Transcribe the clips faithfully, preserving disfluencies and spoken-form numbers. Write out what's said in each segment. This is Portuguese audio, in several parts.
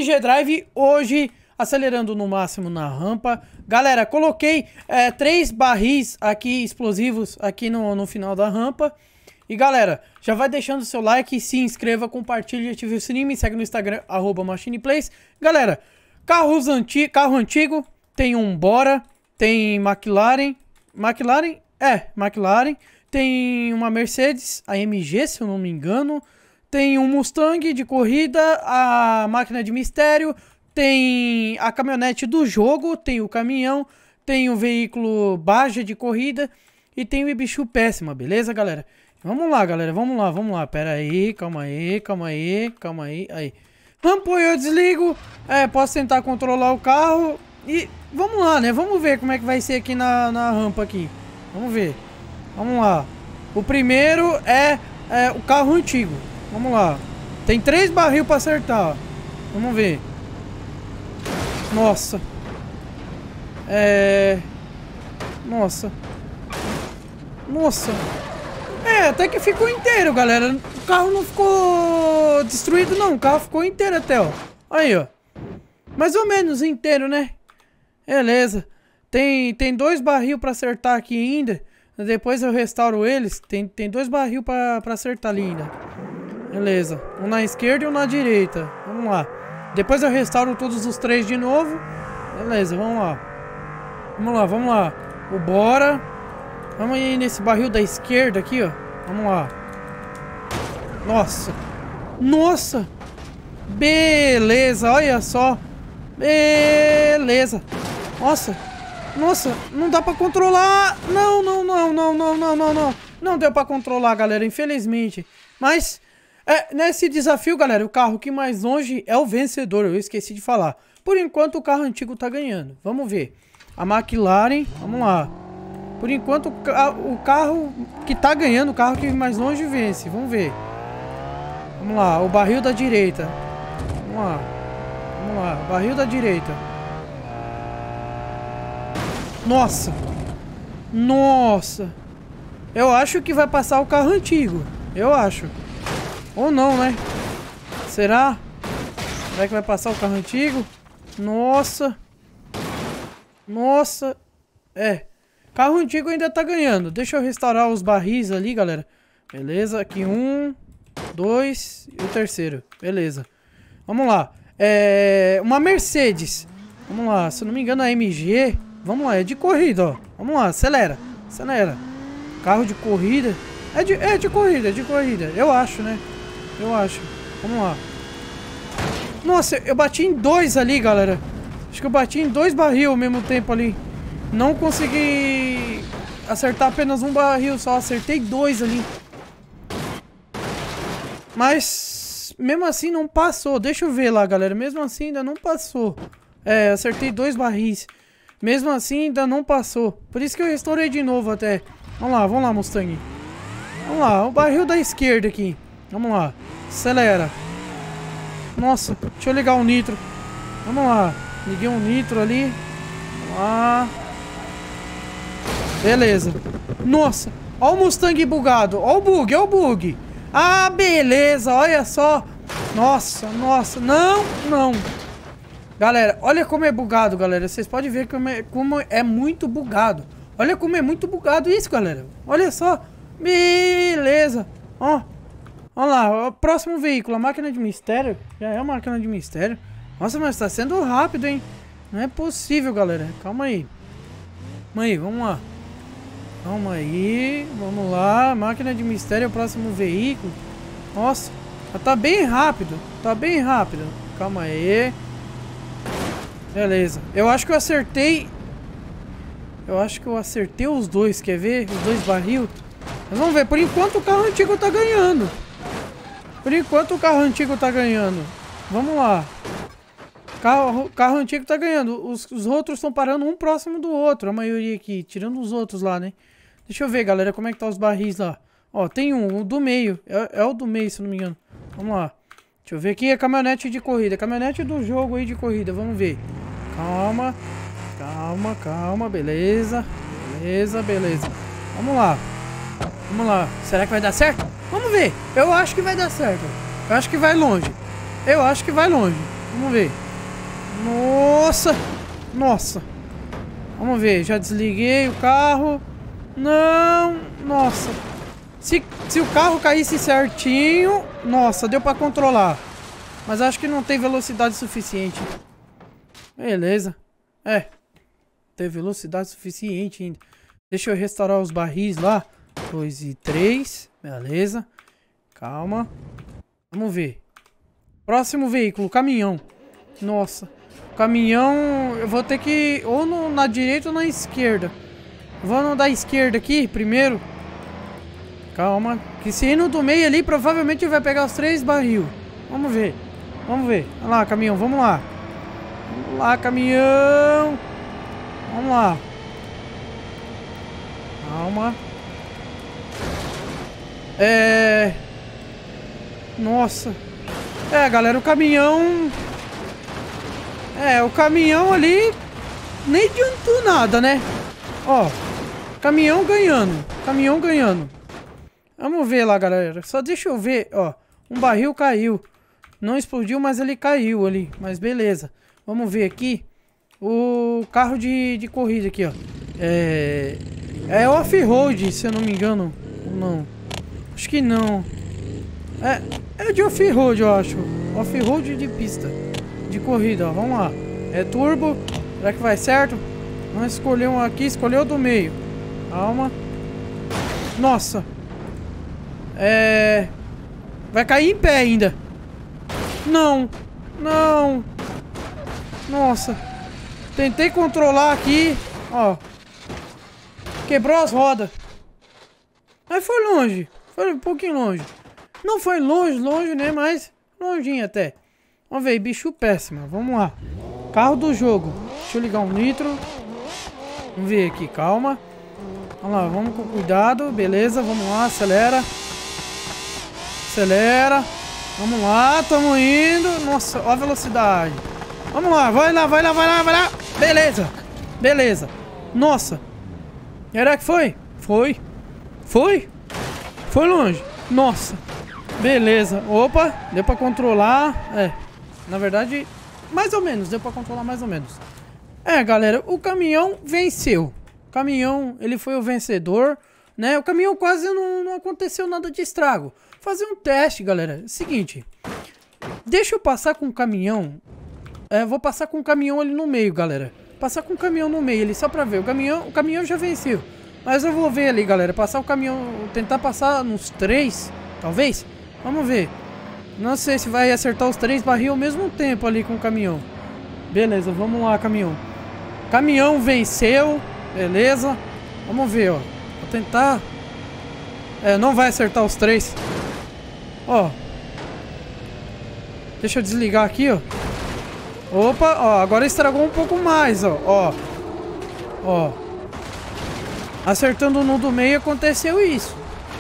G-Drive, hoje acelerando no máximo na rampa. Galera, coloquei é, três barris aqui explosivos aqui no, no final da rampa. E galera, já vai deixando o seu like, se inscreva, compartilhe, ative o sininho, me segue no Instagram, arroba machineplays. Galera, carros anti carro antigo, tem um Bora, tem McLaren, McLaren, é, McLaren, tem uma Mercedes, a M G, se eu não me engano, tem um Mustang de corrida, a máquina de mistério, tem a caminhonete do jogo, tem o caminhão, tem o veículo Baja de corrida e tem o Ibichu Péssima, beleza, galera? Vamos lá, galera, vamos lá, vamos lá, pera aí, calma aí, calma aí, calma aí, aí. Rampou, eu desligo, é, posso tentar controlar o carro e vamos lá, né, vamos ver como é que vai ser aqui na, na rampa aqui, vamos ver, vamos lá. O primeiro é, é o carro antigo, vamos lá, tem três barril pra acertar, ó. Vamos ver. Nossa. É... Nossa. Nossa. É, até que ficou inteiro, galera. O carro não ficou destruído, não. O carro ficou inteiro até, ó. Aí, ó. Mais ou menos inteiro, né? Beleza. Tem, tem dois barril pra acertar aqui ainda. Depois eu restauro eles. Tem, tem dois barril pra, pra acertar ali ainda. Beleza. Um na esquerda e um na direita. Vamos lá. Depois eu restauro todos os três de novo. Beleza, vamos lá. Vamos lá, vamos lá. O Bora. Vamos aí nesse barril da esquerda aqui, ó. Vamos lá. Nossa. Nossa. Beleza, olha só. Beleza. Nossa. Nossa, não dá pra controlar. Não, não, não, não, não, não, não, não. Não deu pra controlar, galera, infelizmente. Mas... É, nesse desafio, galera, o carro que mais longe é o vencedor, eu esqueci de falar. Por enquanto o carro antigo tá ganhando, vamos ver. A McLaren, vamos lá. Por enquanto o, ca o carro que tá ganhando, o carro que mais longe vence, vamos ver. Vamos lá, o barril da direita. Vamos lá, vamos lá, barril da direita. Nossa, nossa. Eu acho que vai passar o carro antigo, eu acho. Ou não, né? Será? Será que vai passar o carro antigo? Nossa. Nossa. É. Carro antigo ainda tá ganhando. Deixa eu restaurar os barris ali, galera. Beleza. Aqui um, dois e o terceiro. Beleza. Vamos lá. É... Uma Mercedes. Vamos lá. Se eu não me engano, a M G. Vamos lá. É de corrida, ó. Vamos lá. Acelera. Acelera. Carro de corrida. É de, é de corrida, é de corrida. Eu acho, né? Eu acho. Vamos lá. Nossa, eu bati em dois ali, galera. Acho que eu bati em dois barril ao mesmo tempo ali. Não consegui acertar apenas um barril só. Acertei dois ali. Mas mesmo assim não passou. Deixa eu ver lá, galera. Mesmo assim ainda não passou. É, acertei dois barris. Mesmo assim ainda não passou. Por isso que eu restaurei de novo até. Vamos lá, vamos lá, Mustang. Vamos lá, o barril da esquerda aqui. Vamos lá, acelera. Nossa, deixa eu ligar o nitro. Vamos lá, liguei um nitro ali. Vamos lá. Beleza. Nossa, ó o Mustang bugado. Ó o bug, ó o bug. Ah, beleza, olha só. Nossa, nossa, não, não. Galera, olha como é bugado, galera. Vocês podem ver como é, como é muito bugado. Olha como é muito bugado isso, galera. Olha só. Beleza. Ó. Olha lá. O próximo veículo. A máquina de mistério. Já é a máquina de mistério. Nossa, mas tá sendo rápido, hein? Não é possível, galera. Calma aí. Calma aí. Vamos lá. Calma aí. Vamos lá. Máquina de mistério é o próximo veículo. Nossa. Tá bem rápido. Tá bem rápido. Calma aí. Beleza. Eu acho que eu acertei. Eu acho que eu acertei os dois. Quer ver? Os dois barril. Mas vamos ver, por enquanto o carro antigo tá ganhando. Por enquanto o carro antigo tá ganhando. Vamos lá. Carro, carro antigo tá ganhando. Os, os outros estão parando um próximo do outro. A maioria aqui, tirando os outros lá, né? Deixa eu ver, galera, como é que tá os barris lá. Ó, tem um, o do meio. É, é o do meio, se não me engano. Vamos lá. Deixa eu ver aqui a caminhonete de corrida. Caminhonete do jogo aí de corrida, vamos ver. Calma. Calma, calma, beleza. Beleza, beleza. Vamos lá. Vamos lá. Será que vai dar certo? Vamos ver. Eu acho que vai dar certo. Eu acho que vai longe. Eu acho que vai longe. Vamos ver. Nossa. Nossa. Vamos ver. Já desliguei o carro. Não. Nossa. Se, se o carro caísse certinho... Nossa, deu pra controlar. Mas acho que não tem velocidade suficiente. Beleza. É. Tem velocidade suficiente ainda. Deixa eu restaurar os barris lá. Dois e três. Beleza. Calma. Vamos ver. Próximo veículo, caminhão. Nossa. Caminhão, eu vou ter que... Ou no, na direita ou na esquerda. Vou no da esquerda aqui, primeiro. Calma. Que se ir no do meio ali, provavelmente vai pegar os três barril. Vamos ver. Vamos ver. Olha lá, caminhão, vamos lá. Vamos lá, caminhão. Vamos lá. Calma. É... Nossa. É, galera, o caminhão... É, o caminhão ali... Nem adiantou nada, né? Ó. Caminhão ganhando. Caminhão ganhando. Vamos ver lá, galera. Só deixa eu ver, ó. Um barril caiu. Não explodiu, mas ele caiu ali. Mas beleza. Vamos ver aqui. O carro de, de corrida aqui, ó. É... É off-road, se eu não me engano. Ou não. Acho que não. É, é de off-road, eu acho. Off-road de pista. De corrida, ó. Vamos lá. É turbo. Será que vai certo? Vamos escolher um aqui. Escolheu do meio. Calma. Nossa. É... Vai cair em pé ainda. Não. Não. Nossa. Tentei controlar aqui. Ó. Quebrou as rodas. Mas foi longe. Foi um pouquinho longe. Não foi longe, longe, né? Mas longinho até. Vamos ver, bicho péssimo. Vamos lá. Carro do jogo. Deixa eu ligar um nitro. Vamos ver aqui, calma. Vamos lá, vamos com cuidado. Beleza, vamos lá, acelera. Acelera. Vamos lá, tamo indo. Nossa, ó a velocidade. Vamos lá, vai lá, vai lá, vai lá, vai lá. Beleza, beleza. Nossa. Será que foi? Foi. Foi? Foi longe. Nossa. Beleza. Opa, deu pra controlar. É, na verdade, mais ou menos. Deu pra controlar mais ou menos. É, galera, o caminhão venceu. O caminhão, ele foi o vencedor, né? O caminhão quase não, não aconteceu nada de estrago. Fazer um teste, galera. Seguinte. Deixa eu passar com o caminhão. É, vou passar com o caminhão ali no meio, galera. Passar com o caminhão no meio ali, só pra ver. O caminhão, o caminhão já venceu. Mas eu vou ver ali, galera. Passar o caminhão... Tentar passar nos três, talvez. Vamos ver. Não sei se vai acertar os três barril ao mesmo tempo ali com o caminhão. Beleza, vamos lá, caminhão. Caminhão venceu. Beleza. Vamos ver, ó. Vou tentar... É, não vai acertar os três. Ó. Deixa eu desligar aqui, ó. Opa, ó. Agora estragou um pouco mais, ó. Ó. Ó. Acertando no do meio aconteceu isso.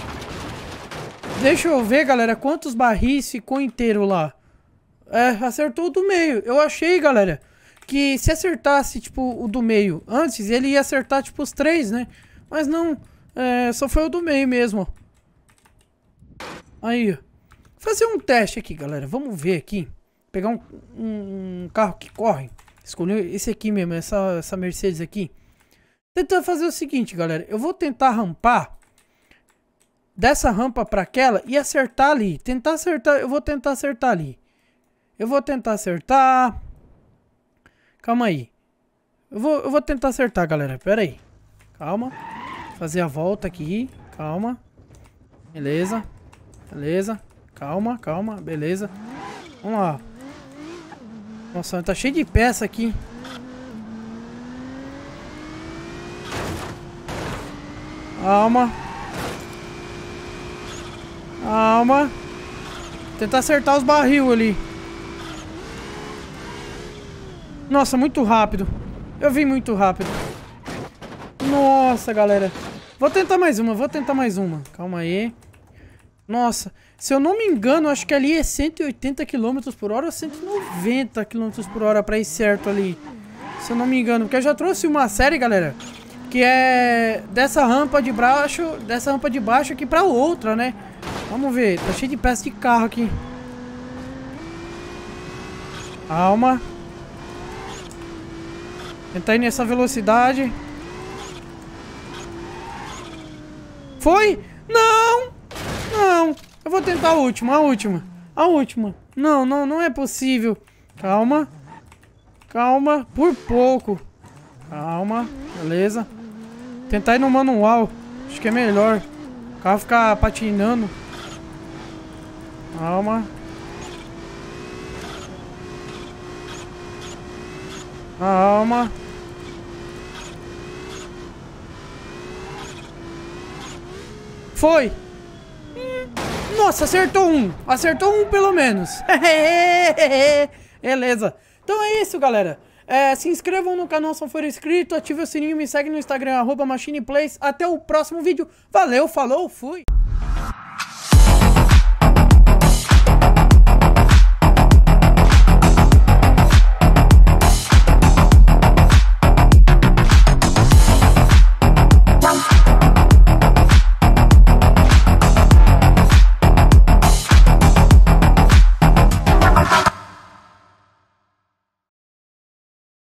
Deixa eu ver, galera, quantos barris ficou inteiro lá. É, acertou o do meio. Eu achei, galera, que se acertasse, tipo, o do meio antes, ele ia acertar, tipo, os três, né? Mas não, é, só foi o do meio mesmo. Aí, ó. Fazer um teste aqui, galera. Vamos ver aqui. Pegar um, um, um carro que corre. Escolher esse aqui mesmo, essa, essa Mercedes aqui. Tentar fazer o seguinte, galera. Eu vou tentar rampar dessa rampa para aquela e acertar ali. Tentar acertar, eu vou tentar acertar ali. Eu vou tentar acertar. Calma aí. Eu vou, eu vou tentar acertar, galera. Pera aí. Calma. Fazer a volta aqui. Calma. Beleza. Beleza. Calma, calma. Beleza. Vamos lá. Nossa, tá cheio de peça aqui. Calma. Calma. Tentar acertar os barril ali. Nossa, muito rápido. Eu vim muito rápido. Nossa, galera. Vou tentar mais uma, vou tentar mais uma. Calma aí. Nossa, se eu não me engano, acho que ali é cento e oitenta quilômetros por hora ou cento e noventa quilômetros por hora pra ir certo ali. Se eu não me engano, porque eu já trouxe uma série, galera, que é dessa rampa de baixo, dessa rampa de baixo aqui pra outra, né? Vamos ver, tá cheio de peça de carro aqui. Calma. Tentar ir nessa velocidade. Foi? Não! Não! Eu vou tentar a última, a última. A última. Não, não, não é possível. Calma. Calma. Por pouco. Calma. Beleza. Tentar ir no manual. Acho que é melhor. O carro ficar patinando. Calma. Calma. Foi. Hum, nossa, acertou um. Acertou um pelo menos. Beleza. Então é isso, galera. É, se inscrevam no canal se não for inscrito. Ative o sininho, me segue no Instagram, arroba MachinePlays. Até o próximo vídeo. Valeu, falou, fui.